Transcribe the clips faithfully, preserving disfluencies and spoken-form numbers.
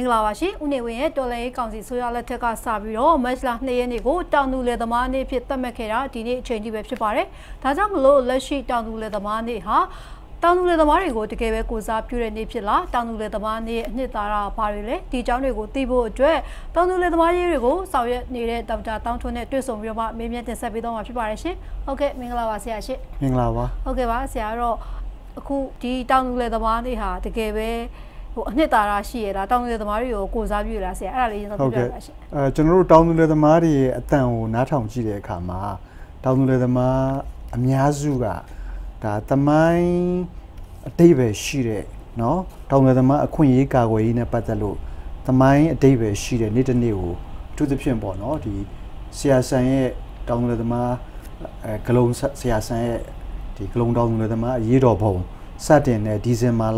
င်္ဂလာပါရှင်ဦးနေဝင်းရဲ့တော်လှန်ရေးကောင်စီဆိုရလက်ထက်ကစပြီးတော့မတ်လနှစ်ရက်နေ့ကိုတောင်သူလယ်သမားနေ့ဖြစ်သတ်မှတ်ခဲ့တာဒီနေ့အချိန်ကြီးပဲဖြစ်ပါတယ်ဒါကြောင့်မလို့လက်ရှိတောင်သူလယ်သမားနေ့ဟာတောင်သူလယ်သမားတွေကိုတကယ်ပဲကိုစားပြုတဲ့နေ့ဖြစ်လားတောင်သူလယ်သမားနေ့အနှစ်သာရဘာတွေလဲဒီအကြောင်းတွေကိုသိဖို့အတွက်တောင်သူလယ်သမားရေးတွေကိုဆောင်ရွက်နေတဲ့ဒေါက်တာတောင်းထွန်းနဲ့တွေ့ဆုံပြီးတော့မှမေးမြန်းတင်ဆက်ပေးတော့မှာဖြစ်ပါတယ်ရှင်ဟုတ်ကဲ့မင်္ဂလာပါဆရာရှင်မင်္ဂလာပါဟုတ်ကဲ့ပါဆရာတော့အခုဒီတောင်သူလယ်သမားနေ့ဟာတကယ်ပဲဟိုအနှစ်သာရရှိရတာတောင်သူလယ်သမားတွေကိုကိုစားပြုလားဆရာအဲ့ဒါလေးရင်တော့ပြောပြပါရှင်အဲကျွန်တော်တို့တောင်သူလယ်သမားတွေရဲ့အတန်ကိုနားထောင်ကြည့်တဲ့အခါမှာတောင်သူလယ်သမားအများစုကဒါသမိုင်းအတိတ်ပဲရှိတဲ့เนาะတောင်သူလယ်သမားအခွင့်အရေးကာကွယ်ရေးနဲ့ပတ်သက်လို့သမိုင်းအတိတ်ပဲရှိတဲ့နေ့တစ်နေ့ကိုအထူးသဖြင့်ပေါ့เนาะဒီဆရာဆန်ရဲ့တောင်သူလယ်သမားအဲဂလုံးဆရာဆန်ရဲ့ဒီဂလုံးတောင်သူလယ်သမားအရေးတော်ပုံစတင်တဲ့ဒီဇင်ဘာလ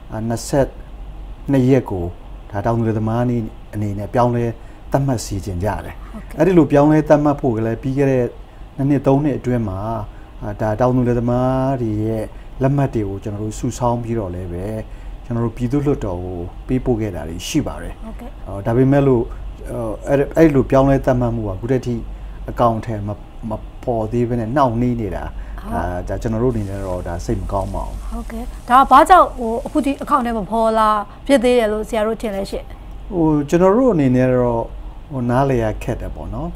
နှစ်ရက်ကိုဒါတောင်သူလယ်သမားအနေအနေနဲ့ပြောင်းလဲသတ်မှတ်စီခြင်းကြတယ်အဲ့ဒီလိုပြောင်းလဲသတ်မှတ်ဖို့ကလည်းပြီးခဲ့တဲ့နှစ်သုံးနှစ်အတွင်းမှာဒါတောင်သူလယ်သမားတွေရဲ့လက်မှတ်တွေကိုကျွန်တော်တို့စုဆောင်းပြီးတော့လည်းပဲကျွန်တော်တို့ပြည်သူ့လွှတ်တော်ကိုပေးပို့ခဲ့တာတွေရှိပါတယ်ဟုတ်ကဲ့ဟောဒါပေမဲ့လို့အဲ့အဲ့လိုပြောင်းလဲသတ်မှတ်မှုကခုတည်းထိအကောင့်ထဲမမပေါ်သေးဘဲနဲ့နှောင့်နှေးနေတာဒါဒါကျွန်တော်တို့အနေနဲ့တော့ဒါစိတ်မကောင်းပါဘူးဟုတ်ကဲ့ဒါဘာကြောင့်ဟိုအခုဒီအကောင့်ထဲမှာပေါ်လာဖြစ်သေးတယ်လို့ဆရာတို့ထင်လဲရှင့်ဟိုကျွန်တော်တို့အနေနဲ့တော့ဟိုနားလေရခက်တယ်ပေါ့နော်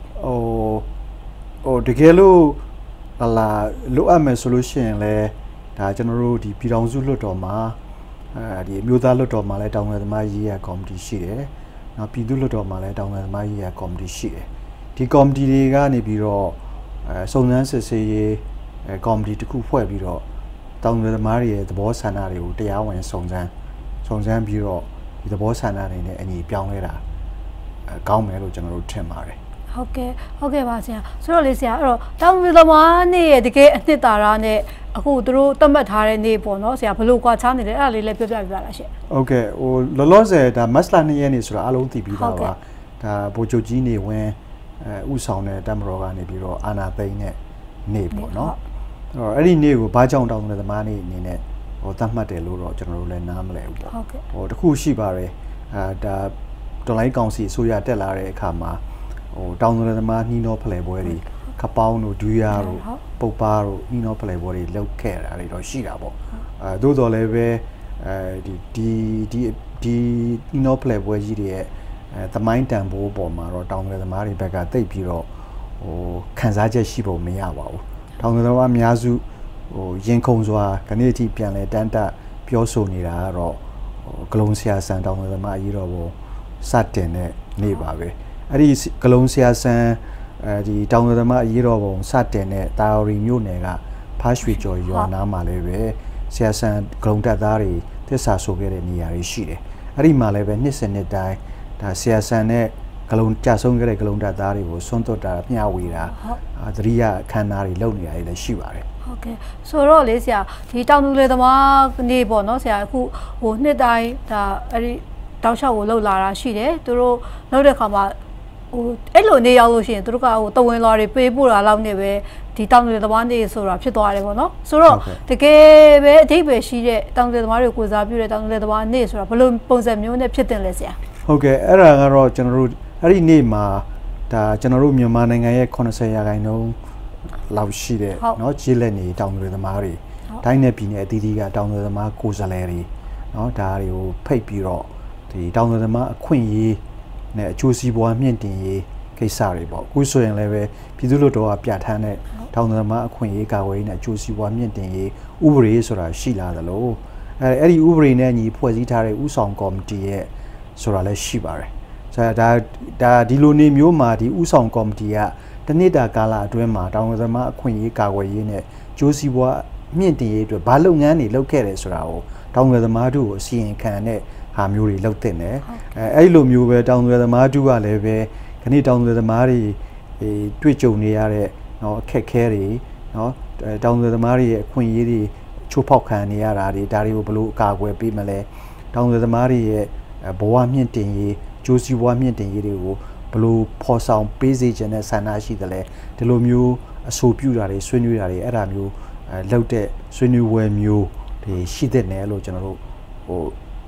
ဟုတ်ဟိုဟိုတကယ်လို့ဟလာလိုအပ်မယ်ဆိုလို့ရှိရင်လည်းဒါကျွန်တော်တို့ဒီပြည်ထောင်စုလွှတ်တော်မှာအဲဒီအမျိုးသားလွှတ်တော်မှာလည်းတောင်ငယ်သမားရေးရာကော်မတီရှိတယ်နောက်ပြည်သူ့လွှတ်တော်မှာလည်းတောင်ငယ်သမားရေးရာကော်မတီရှိတယ်ဒီကော်မတီတွေကနေပြီးတော့အဲစုံစမ်းစစ်ဆေးရေးအဲကော်မတီတစ်ခုဖွဲ့ပြီးတော့တောင်သူလယ်သမားတွေရဲ့သဘောဆန္ဒတွေကိုတရားဝင်စုံစမ်းစုံစမ်းပြီးတော့ဒီသဘောဆန္ဒတွေနဲ့အညီပြောင်းလဲတာအဲကောင်းမယ်လို့ကျွန်တော်တို့ထင်ပါတယ်ဟုတ်ကဲ့ဟုတ်ကဲ့ပါဆရာဆိုတော့လေဆရာအဲ့တော့တောင်သူလယ်သမားနေ့ရဲ့တကယ်အနှစ်သာရနဲ့အခုသူတို့သတ်မှတ်ထားတဲ့နေ့ပေါ့နော်ဆရာဘယ်လိုကွာခြားနေလဲအဲ့ဒါလေးလည်းပြောပြပြပါလားရှင်ဟုတ်ကဲ့ဟိုလောလောဆယ်ဒါမတ်လနှစ်ရက်နေ့ဆိုတာအားလုံးသိပြီးသားပါဒါဗိုလ်ချုပ်ကြီးနေဝင်အဲဥဆောင်တဲ့တပ်မတော်ကနေပြီးတော့အာဏာသိမ်းတဲ့နေ့ပေါ့နော်အဲ့ဒီနေ့ကိုဘာကြောင့်တောင်းတဲ့သမားနေ့အနေနဲ့ဟိုသတ်မှတ်တယ်လို့တော့ကျွန်တော်တို့လည်းနားမလည်ဘူးပေါ့ဟိုတခုရှိပါတယ်အဲဒါတော်လိုင်းကောင်စီအစိုးရတက်လာတဲ့အခါမှာဟိုတောင်းတဲ့သမားနှီးနှောဖလှယ်ပွဲတွေခပောင်းတို့ဒူးယာတို့ပုတ်ပါတို့နှီးနှောဖလှယ်ပွဲတွေလုပ်ခဲ့တာတွေတော့ရှိတာပေါ့အဲသို့တော်လည်းပဲအဲဒီဒီဒီဒီနှီးနှောဖလှယ်ပွဲကြီးတွေရဲ့အဲသမိုင်းတန်ဖိုးပေါ်မှာတော့တောင်ငယ်သမားတွေဘက်ကတိတ်ပြီးတော့ဟိုခန်းစားချက်ရှိဖို့မရပါဘူးတောင်ငယ်သမားအများစုဟိုရင်ခုန်စွာခဏအထိပြန်လဲတန်းတပြောဆိုနေတာကတော့ဟိုဂလုံးဆရာဆန်တောင်ငယ်သမားအရေးတော်ပုံစတင်တဲ့နေ့ပါပဲအဲ့ဒီဂလုံးဆရာဆန်အဲဒီတောင်ငယ်သမားအရေးတော်ပုံစတင်တဲ့တာယော်ရီမြို့နယ်ကဖားရွှေကျော်ရွာနားမှာလည်းပဲဆရာဆန်ဂလုံးတပ်သားတွေသစ္စာဆိုခဲ့တဲ့နေရာတွေရှိတယ်အဲ့ဒီမှာလည်းပဲနှစ်စဉ်နှစ်တိုင်းဒါဆရာဆန်နဲ့ဂလုံးကြဆုံးခဲ့တဲ့ဂလုံးတပ်သားတွေကိုဆွန့်သွတ်တာမျှဝေတာသတိရအခမ်းအနားတွေလုပ်နေရတယ်လည်းရှိပါတယ်ဟုတ်ကဲ့ဆိုတော့လေဆရာဒီတောင်သူလယ်သမားနေ့ပေါ့နော်ဆရာအခုဟိုနှစ်တိုင်းဒါအဲ့ဒီတောက်လျှောက်ကိုလှုပ်လာတာရှိတယ်သူတို့လှုပ်တဲ့ခါမှာဟိုအဲ့လိုနေရောက်လို့ရှိရင်သူတို့ကဟိုတဝင်လာတွေပေးပို့တာလောက်နေပဲဒီတောင်သူလယ်သမားနေ့ဆိုတာဖြစ်သွားတယ်ပေါ့နော်ဆိုတော့တကယ်ပဲအဓိပ္ပာယ်ရှိတဲ့တောင်သူလယ်သမားတွေကိုစားပြုတဲ့တောင်သူလယ်သမားနေ့ဆိုတာဘယ်လိုပုံစံမျိုးနဲ့ဖြစ်တင်လဲဆရာဟုတ်ကဲ့အဲ့ဒါကတော့ကျွန်တော်တို့အဲ့ဒီနေ့မှာဒါကျွန်တော်တို့မြန်မာနိုင်ငံရဲ့eightyရာခိုင်နှုန်းလောက်ရှိတဲ့เนาะကျေးလက်နေတောင်သူတွေသမားတွေတိုင်းနယ်ပြည်နယ်အသီးသီးကတောင်သူသမားကိုယ်စားလှယ်တွေเนาะဒါတွေကိုဖိတ်ပြီးတော့ဒီတောင်သူသမားအခွင့်အရေးနဲ့အကျိုးစီးပွားမြင့်တင်ရေးကိစ္စတွေပေါ့အခုဆိုရင်လည်းပဲပြည်သူ့လွှတ်တော်ကပြဋ္ဌာန်းတဲ့တောင်သူသမားအခွင့်အရေးကာကွယ်ရေးနဲ့အကျိုးစီးပွားမြင့်တင်ရေးဥပဒေဆိုတာရှိလာသလိုအဲအဲ့ဒီဥပဒေနဲ့ညီဖွဲ့စည်းထားတဲ့ဥဆောင်ကော်မတီရဲ့ဆိုတာလည်းရှိပါတယ်ဆိုတော့ဒါဒါဒီလိုနေမျိုးမှာဒီဥဆောင်ကော်မတီကတနှစ်တာကာလအတွင်းမှာတောင်ငယ်သမားအခွင့်အရေးကာကွယ်ရေးနဲ့ကျိုးစီးပွားမြင့်တင်ရေးအတွက်ဘာလုပ်ငန်းတွေလုပ်ခဲ့တယ်ဆိုတာကိုတောင်ငယ်သမားတို့ကိုအစီရင်ခံတဲ့ဟာမျိုးတွေလုပ်တင်တယ်အဲအဲ့လိုမျိုးပဲတောင်ငယ်သမားတို့ကလည်းပဲခဏတောင်ငယ်သမားတွေတွေ့ကြုံနေရတဲ့เนาะအခက်ခဲတွေเนาะတောင်ငယ်သမားတွေရဲ့အခွင့်အရေးတွေချိုးဖောက်ခံနေရတာတွေဒါတွေကိုဘယ်လိုအကာအကွယ်ပေးမလဲတောင်ငယ်သမားတွေရဲ့ဘဝမြင့်တင်ရေးကျိုးစီးပွားမြင့်တင်ရေးတွေကိုဘယ်လိုဖော်ဆောင်ပေးစေချင်တဲ့ဆန္ဒရှိသလဲဒီလိုမျိုးအဆိုပြုတာတွေဆွေးနွေးတာတွေအဲ့ဒါမျိုးလှုပ်တဲ့ဆွေးနွေးပွဲမျိုးတွေရှိတဲ့နယ်လို့ကျွန်တော်တို့ဟို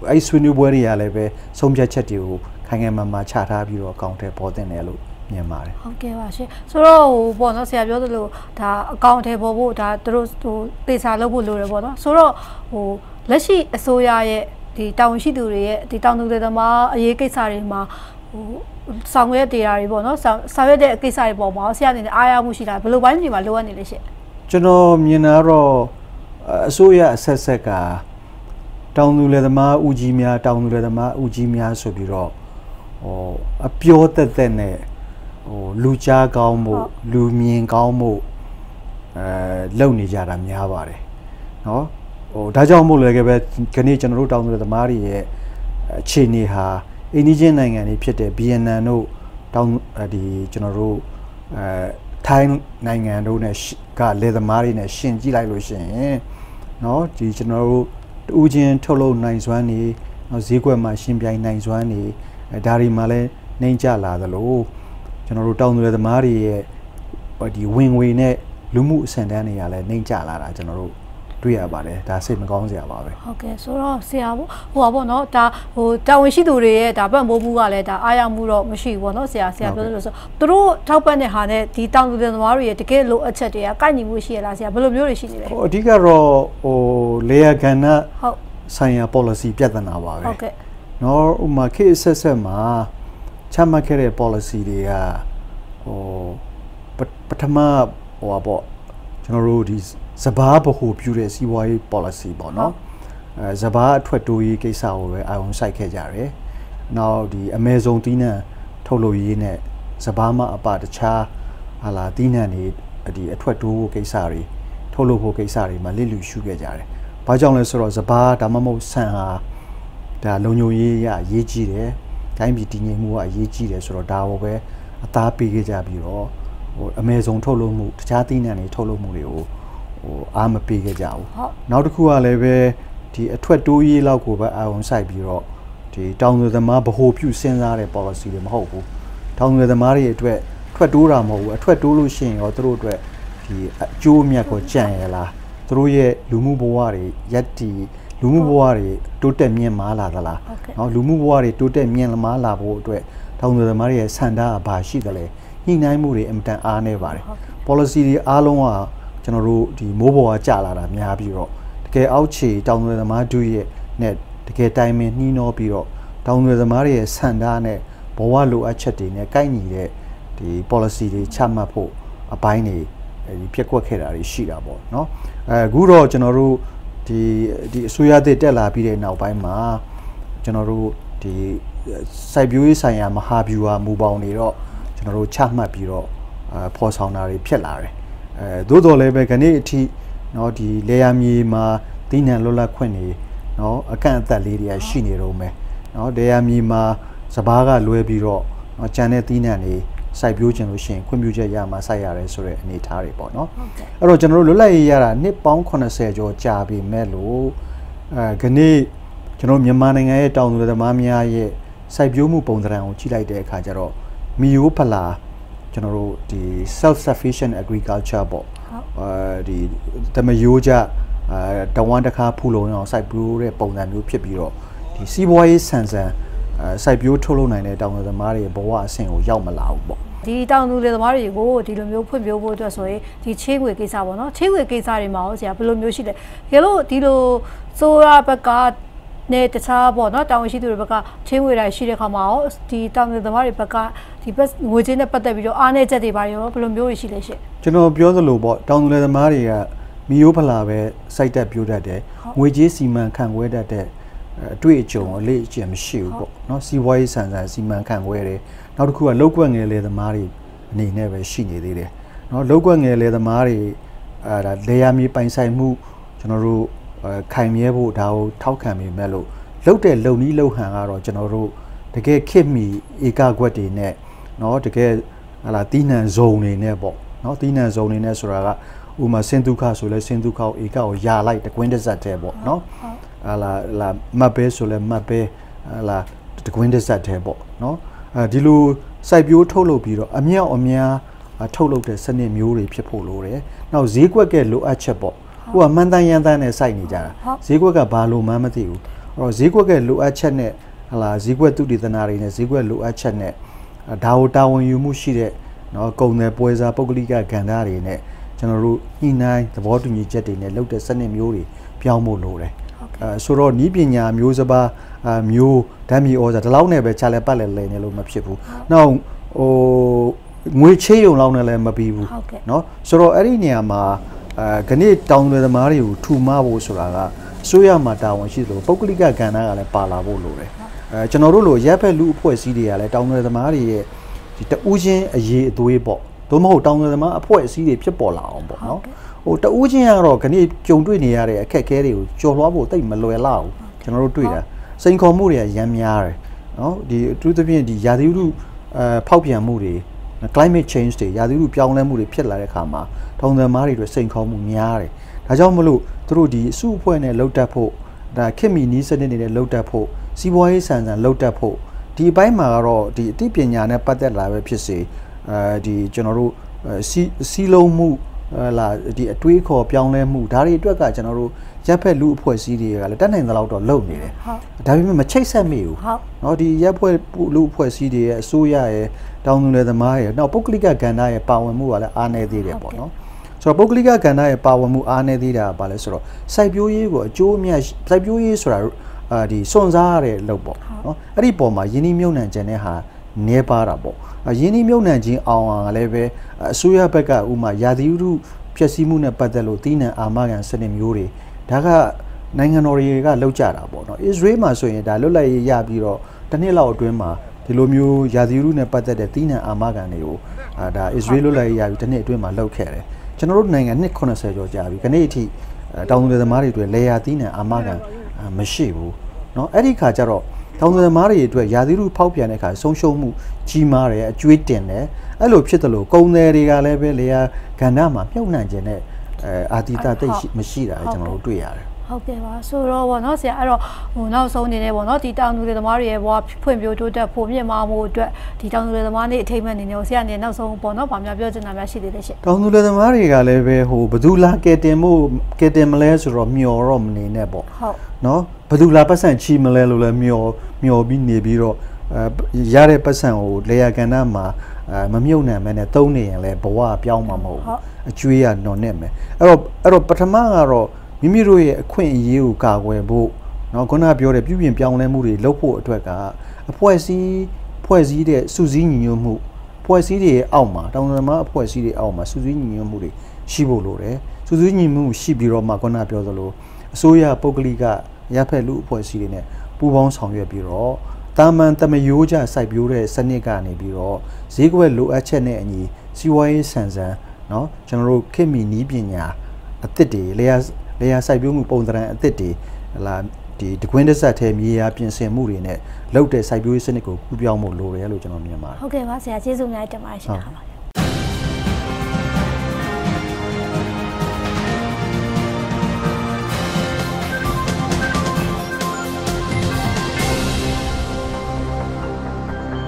အဲ့ဆွေးနွေးပွဲတွေကလည်းပဲဆုံးဖြတ်ချက်တွေကိုခိုင်ခိုင်မာမာချထားပြီးတော့အကောင့်ထဲပေါ်တင်တယ်လို့မြင်ပါတယ်ဟုတ်ကဲ့ပါရှင်ဆိုတော့ဟိုပေါ့နော်ဆရာပြောသလိုဒါအကောင့်ထဲပေါ်ဖို့ဒါသူတို့ဟိုသေချာလုပ်ဖို့လိုတယ်ပေါ့နော်ဆိုတော့ဟိုလက်ရှိအစိုးရရဲ့ဒီတောင်ရှိသူတွေရဲ့ဒီတောင်သူတွေသမားအရေးကိစ္စတွေမှာဟိုဆောင်ရွက်တရားတွေပေါ့နော်ဆောင်ရွက်တဲ့ကိစ္စတွေပေါ်မှာဆရာအနေနဲ့အားရမှုရှိတာဘယ်လိုပိုင်းတွေမှာလိုအပ်နေလဲရှင်ကျွန်တော်မြင်တာတော့အစိုးရအဆက်ဆက်ကတောင်သူလယ်သမားဦးကြီးများတောင်သူလယ်သမားဦးကြီးများဆိုပြီးတော့ဟိုအပြောသက်သက်နဲ့ဟိုလူကြားကောင်းမှုလူမြင်ကောင်းမှုအဲလုပ်နေကြတာများပါတယ်နော်ဟိုဒါကြောင့်မို့လည်းပဲခဏကျွန်တော်တို့တောင်သူလယ်သမားတွေရဲ့အခြေအနေဟာအိန္ဒိယနိုင်ငံတွေဖြစ်တဲ့ဗီယက်နမ်တို့တောင်ဒီကျွန်တော်တို့အဲထိုင်းနိုင်ငံတို့နဲ့ကလယ်သမားတွေနဲ့ရှင်ကြည့်လိုက်လို့ရှိရင်เนาะဒီကျွန်တော်တို့တူးချင်းထုတ်လုပ်နိုင်စွမ်းနေဈေးကွက်မှာရှင်ပြိုင်နိုင်စွမ်းနေဒါတွေမှာလည်းနှိမ့်ကျလာသလိုကျွန်တော်တို့တောင်သူလယ်သမားတွေရဲ့ဒီဝင်ငွေနဲ့လူမှုအဆင့်တန်းတွေကလည်းနှိမ့်ကျလာတာကျွန်တော်တို့တွေ့ရပါတယ်ဒါစိတ်မကောင်းစရာပါပဲဟုတ်ကဲ့ဆိုတော့ဆရာပေါ့ဟိုပါပေါ့နော်ဒါဟိုတာဝန်ရှိသူတွေရဲ့ဒါပတ်မိုးမှုကလည်းဒါအားရမှုတော့မရှိဘူးပေါ့နော်ဆရာဆရာပြောလို့ဆိုသူတို့ထောက်ပံ့တဲ့ဟာနဲ့ဒီတောင်သူတွေသမားတွေရဲ့တကယ်လိုအပ်ချက်တွေကကိုက်ညီမှုရှိရလားဆရာဘယ်လိုမျိုးတွေရှိနေလဲဟိုအဓိကတော့ဟိုလေယာကဏ္ဍဟုတ်ဆိုင်ရာ policy ပြဿနာပါပဲဟုတ်ကဲ့နော်ဥမာခေတ်ဆက်ဆက်မှာချမှတ်ခဲ့တဲ့ policy တွေကဟိုပထမဟိုပါပေါ့ကျွန်တော်တို့ဒီစဘာဗဟိုပြုတဲ့စီးပွားရေး policy ပေါ့နော်အဲစဘာအထွက်တိုးရေးကိစ္စကိုပဲအာရုံစိုက်ခဲ့ကြတယ်။နောက်ဒီအမေဇုံတီးနှံထုတ်လုပ်ရေးနဲ့စဘာမှအပတခြားဟာလာတီးနှံတွေဒီအထွက်တိုးဖို့ကိစ္စတွေထုတ်လုပ်ဖို့ကိစ္စတွေမှာလစ်လူရှုခဲ့ကြတယ်။ဘာကြောင့်လဲဆိုတော့စဘာဒါမှမဟုတ်ဆန်ဟာဒါလုံခြုံရေးရအရေးကြီးတယ်။တိုင်းပြည်တည်ငြိမ်မှုကအရေးကြီးတယ်ဆိုတော့ဒါကိုပဲအသားပေးခဲ့ကြပြီးတော့ဟိုအမေဇုံထုတ်လုပ်မှုတခြားတီးနှံတွေထုတ်လုပ်မှုတွေကိုဟိုအားမပေးခဲ့ကြဘူးနောက်တစ်ခုကလည်းပဲဒီအထွက်တိုးရေးလောက်ကိုပဲအာရုံစိုက်ပြီးတော့ဒီတောင်သူသမားဗဟိုပြုစဉ်းစားတဲ့ policy တွေမဟုတ်ဘူးတောင်သူသမားတွေအတွက်ထွက်တိုးတာမဟုတ်ဘူးအထွက်တိုးလို့ရှိရင်ရောသူတို့အတွက်ဒီအကျိုးမြတ်ကိုကြံရလားသူတို့ရဲ့လူမှုဘဝတွေရက်တီလူမှုဘဝတွေတိုးတက်မြင့်မားလာသလားเนาะလူမှုဘဝတွေတိုးတက်မြင့်မားလာဖို့အတွက်တောင်သူသမားတွေရဲ့ဆန္ဒကဘာရှိတယ်လဲညှိနှိုင်းမှုတွေအင်မတန်အားနေပါတယ် policy တွေအားလုံးကကျွန်တော်တို့ဒီမိုးပေါ်ကကြာလာတာများပြီးတော့တကယ်အောက်ခြေတောင်သူသမားတို့ရဲ့နဲ့တကယ်တိုင်းမင်းနှီးနှောပြီးတော့တောင်သူသမားတွေရဲ့ဆန္ဒနဲ့ဘဝလိုအပ်ချက်တွေနဲ့ကိုက်ညီတဲ့ဒီ policy တွေချမှတ်ဖို့အပိုင်းတွေဒီပြက်ကွက်ခဲ့တာတွေရှိတာပေါ့เนาะအဲအခုတော့ကျွန်တော်တို့ဒီဒီအစိုးရသစ်တက်လာပြီးတဲ့နောက်ပိုင်းမှာကျွန်တော်တို့ဒီစိုက်ပျိုးရေးဆိုင်ရာမဟာဗျူဟာမူပေါင်းတွေတော့ကျွန်တော်တို့ချမှတ်ပြီးတော့အဖော်ဆောင်တာတွေဖြစ်လာတယ်အဲသို့တော်လည်းပဲခဏအထိเนาะဒီလေယာမြေမှာသီးနှံလွတ်လပ်ခွင့်တွေเนาะအကန့်အသတ်လေးတွေရှိနေတော့မယ်เนาะလေယာမြေမှာစဘာကလွဲပြီးတော့เนาะကြံတဲ့သီးနှံတွေစိုက်ပျိုးခြင်းလို့ရှိရင်ခွင့်ပြုချက်ရမှာစိုက်ရတယ်ဆိုတဲ့အနေအထားတွေပေါ့เนาะအဲ့တော့ကျွန်တော်တို့လွတ်လပ်ရေးရတာနှစ်ပေါင်းeightyကျော်ကြာပြီမဲ့လို့အဲခဏကျွန်တော်မြန်မာနိုင်ငံရဲ့တောင်သူလယ်သမားများရဲ့စိုက်ပျိုးမှုပုံစံကိုကြည့်လိုက်တဲ့အခါကျတော့မီယိုဖလာကျွန်တော်တို့ဒီ self sufficient agriculture ပေါ့အဲဒီတမယိုးကြအဲတဝမ်းတစ်ခါဖူလုံအောင်စိုက်ပျိုးတဲ့ပုံစံမျိုးဖြစ်ပြီးတော့ဒီစီးပွားရေးဆန်ဆန်အဲစိုက်ပျိုးထုတ်လုပ်နိုင်တဲ့တောင်သူသမားတွေဘဝအဆင့်ကိုရောက်မလာဘူးပေါ့ဒီတောင်သူလယ်သမားတွေကိုဒီလိုမျိုးဖွံ့ဖြိုးဖို့အတွက်ဆိုရင်ဒီချေးငွေကိစ္စပေါ့နော်ချေးငွေကိစ္စတွေမှာရောဆရာဘယ်လိုမျိုးရှိလဲရေလို့ဒီလိုစိုးရဘက်ကနဲ့တခြားပေါ့နော်တောင်ရှိသူတွေဘက်ကချင်းဝေတိုင်းရှိတဲ့ခါမှာရောဒီတောင်သူသမားတွေဘက်ကဒီဘက်ငွေချင်းနဲ့ပတ်သက်ပြီးတော့အားနည်းချက်တွေပါရောဘယ်လိုမျိုးရှိလဲရှင့်ကျွန်တော်ပြောသလိုပေါ့တောင်သူလယ်သမားတွေကမီယိုးဖလာပဲစိုက်တက်ပြိုးတတ်တယ်ငွေကြေးစီမံခန့်ခွဲတတ်တဲ့အတွေ့အကြုံအလေးအကျင့်မရှိဘူးပေါ့နော်စီးပွားရေးဆန်ဆန်စီမံခန့်ခွဲတယ်နောက်တစ်ခုကလောက်ကွက်ငယ်လယ်သမားတွေအနေနဲ့ပဲရှိနေသေးတယ်နော်လောက်ကွက်ငယ်လယ်သမားတွေအဲဒါလေယာမြေပိုင်ဆိုင်မှုကျွန်တော်တို့ခိုင်မြဲဖို့ဒါကိုထောက်ခံမိမဲ့လို့လုတ်တဲ့လုံနီးလုံဟန်ကတော့ကျွန်တော်တို့တကယ်ခစ်မီဧကကွက်တွေနဲ့เนาะတကယ်ဟာလာတီးနှံဇုံတွေနဲ့ပေါ့เนาะတီးနှံဇုံတွေနဲ့ဆိုတာကဥမာစင်ဒုခဆိုလဲစင်ဒုခဧကကိုယာလိုက်တကွင်းတစ်စက်တည်းပေါ့เนาะဟာလာလာမတ်ပဲဆိုလဲမတ်ပဲဟာလာတကွင်းတစ်စက်တည်းပေါ့เนาะအဲဒီလိုစိုက်ပျိုးထုတ်လုပ်ပြီးတော့အမြောက်အများထုတ်လုပ်တဲ့စနစ်မျိုးတွေဖြစ်ဖို့လိုတယ်နောက်ဈေးကွက်ကလိုအပ်ချက်ပေါ့ဟိုကမှန်တန်ရန်တန်နဲ့စိုက်နေကြတာဈေးကွက်ကဘာလို့မှန်းမသိဘူးအော်ဈေးကွက်ကလိုအပ်ချက်နဲ့ဟလာဈေးကွက်သူတည်တနာတွေနဲ့ဈေးကွက်လိုအပ်ချက်နဲ့ဒါကိုတာဝန်ယူမှုရှိတဲ့နော်ကုန်တယ်ပွဲစားပုဂ္ဂလိကကဏ္ဍတွေနဲ့ကျွန်တော်တို့ညှိနှိုင်းသဘောတူညီချက်တွေနဲ့လုပ်တဲ့စနစ်မျိုးတွေပြောင်းဖို့လိုတယ်အဲဆိုတော့ဤပညာမျိုးစပါးမျိုးဓာတ်မြေဩဇာဒီလောက်နဲ့ပဲခြာလဲပတ်လဲလဲနေလို့မဖြစ်ဘူးနောက်ဟိုငွေချေးရုံလောက်နဲ့လည်းမပြီးဘူးเนาะဆိုတော့အဲ့ဒီနေရာမှာအဲခဏတောင်းတယ်သမားတွေကိုထူမဖို့ဆိုတာကအစိုးရမှာတာဝန်ရှိသလိုပုဂ္ဂလိကကဏ္ဍကလည်းပါလာဖို့လိုတယ်အဲကျွန်တော်တို့လိုရက်ဖက်လူအဖွဲ့အစည်းတွေကလည်းတောင်းတယ်သမားတွေရဲ့ဒီတဦးချင်းအရေးအသွေးပေါ့သို့မဟုတ်တောင်းတယ်သမားအဖွဲ့အစည်းတွေဖြစ်ပေါ်လာအောင်ပေါ့เนาะဟိုတဦးချင်းကတော့ခဏကြုံတွေ့နေရတဲ့အခက်အခဲတွေကိုကျော်လွှားဖို့တိတ်မလွယ်လောက်ကျွန်တော်တို့တွေ့တာစိန်ခေါ်မှုတွေကရမ်းများတယ်เนาะဒီအထူးသဖြင့်ဒီရာသီဥတုအဲဖောက်ပြန်မှုတွေ climate change တွေရာသီဥတုပြောင်းလဲမှုတွေဖြစ်လာတဲ့အခါမှာတောင်သမားတွေအတွက်စိန်ခေါ်မှုများတယ်ဒါကြောင့်မလို့သူတို့ဒီအစုအဖွဲ့နဲ့လှုပ်တက်ဖို့ဒါခေတ်မီနီးစနစ်တွေနဲ့လှုပ်တက်ဖို့စီးပွားရေးဆန်ဆန်လှုပ်တက်ဖို့ဒီအပိုင်းမှာကတော့ဒီအသိပညာနဲ့ပတ်သက်လာပဲဖြစ်စေအဲဒီကျွန်တော်တို့စီစီလုံးမှုလာဒီအတွေးခေါ်ပြောင်းလဲမှုဒါတွေအတွက်ကကျွန်တော်တို့ရပ်ဖက်လူအဖွဲ့အစည်းတွေကလည်းတက်နိုင်တဲ့လောက်တော့လုပ်နေတယ်ဒါပေမဲ့မချိတ်ဆက်မိဘူးเนาะဒီရပ်ဖွဲ့လူအဖွဲ့အစည်းတွေရဲ့အစိုးရရဲ့တောင်သူလယ်သမားရဲ့နောက်ပုဂ္ဂလိကကဏ္ဍရဲ့ပါဝင်မှုကလည်းအားနည်းသေးတယ်ပေါ့နော်ဆိုတော့ပုဂ္ဂလိကကဏ္ဍရဲ့ပါဝင်မှုအားနည်းသေးတာကဘာလဲဆိုတော့စိုက်ပျိုးရေးကိုအကျိုးအမြတ်စိုက်ပျိုးရေးဆိုတာအာဒီစွန့်စားရတဲ့လုပ်ပေါ့နော်အဲ့ဒီပုံမှာယင်းနှမြုံနှံခြင်းတဲ့ဟာနေပါတာပေါ့ယင်းနှမြုံနှံခြင်းအောင်အောင်လည်းပဲအစိုးရဘက်ကဥမာရာသီဥတုဖြစ်စည်းမှုနဲ့ပတ်သက်လို့တီးနှံအာမခံစနစ်မျိုးတွေဒါကနိုင်ငံတော်တွေကလောက်ကြတာပေါ့နော်အစ္စရေးမှာဆိုရင်ဒါလွတ်လပ်ရေးရပြီးတော့တစ်နှစ်လောက်အတွင်းမှာဒီလိုမျိုးရာသီဥတုနဲ့ပတ်သက်တဲ့တီးနှံအာမခံတွေကိုအာဒါအစ္စရေးလွတ်လပ်ရေးရပြီးတစ်နှစ်အတွင်းမှာလောက်ခဲ့တယ်ကျွန်တော်တို့နိုင်ငံနှစ်ခုနှစ်ဆယ်ကျော်ကြာပြီခနေ့အထိတောင်သူသမားတွေအတွက်လေယာတီးနှံအာမခံမရှိဘူးเนาะအဲ့ဒီခါကျတော့တောင်သူသမားတွေအတွက်ရာသီဥတုဖောက်ပြန်တဲ့ခါဆုံးရှုံးမှုကြီးမားတယ်အကျွေးတင်တယ်အဲ့လိုဖြစ်တယ်လို့ကုန်တယ်တွေကလည်းပဲလေယာကဏ္ဍမှာမြုပ်နှံခြင်းနဲ့အဲအာတိတတိတ်မရှိတာကျွန်တော်တို့တွေ့ရတယ်ဟုတ်ကဲ့ပါဆိုတော့ဗောနော်ဆရာအဲ့တော့ဟိုနောက်ဆုံးနေနေဗောနော်ဒီတောင်သူတွေသမားတွေရဲ့ဘဝဖွံ့ဖြိုးတိုးတက်ဖို့မြင့်မားမှုအတွက်ဒီတောင်သူတွေသမားတွေအထိမ့်မဲ့နေနေဆရာနေနောက်ဆုံးဗောနော်ဗာများပြောချင်တာများရှိသေးတယ်ရှင့်တောင်သူတွေသမားတွေကလည်းပဲဟိုဘဒူလာကဲတင်မှုကဲတင်မလဲဆိုတော့မျော်တော့မနေနဲ့ပေါ့ဟုတ်နော်ဘဒူလာပတ်စံချီမလဲလို့လည်းမျော်မျော်ပြီးနေပြီးတော့အဲရတဲ့ပတ်စံကိုလေယာကဏ္ဍမှာအဲမမြုပ်နှံမဲနဲ့သုံးနေရင်လည်းဘဝပြောင်းမှာမဟုတ်ဘူးအကျွေးရနော်နဲ့မယ်အဲ့တော့အဲ့တော့ပထမကတော့မိမိတို့ရဲ့အခွင့်အရေးကိုကာကွယ်ဖို့เนาะခုနပြောတဲ့ပြုပြင်ပြောင်းလဲမှုတွေလုပ်ဖို့အတွက်ကအဖွဲစည်းဖွဲ့စည်းတဲ့စုစည်းညီညွတ်မှုဖွဲ့စည်းတွေအောက်မှာတောင်သမားအဖွဲ့စည်းတွေအောက်မှာစုစည်းညီညွတ်မှုတွေရှိဖို့လိုတယ်စုစည်းညီညွတ်မှုရှိပြီးတော့မှခုနပြောသလိုအစိုးရပုဂ္ဂလိကရပ်ဖက်လူအဖွဲ့အစည်းတွေနဲ့ပူးပေါင်းဆောင်ရွက်ပြီးတော့တာမန်တမယိုးကြစိုက်ပျိုးတဲ့စနစ်ကနေပြီးတော့ဈေးကွက်လိုအပ်ချက်နဲ့အညီစီးပွားရေးဆန်ဆန်เนาะကျွန်တော်တို့ခေတ်မီနည်းပညာအသစ်တွေလေယာလေယာစိုက်ပျိုးမှုပုံသဏ္ဍာန်အသစ်တွေလာဒီတကွင်းတစ်ဆက်ထဲမြေယာပြင်ဆင်မှုတွေနဲ့လုပ်တဲ့စိုက်ပျိုးရေးစနစ်ကိုကူးပြောင်းဖို့လိုတယ်လို့ကျွန်တော်မြင်ပါတယ်ဟုတ်ကဲ့ပါဆရာကျေးဇူးများတင်ပါတယ်ရှင်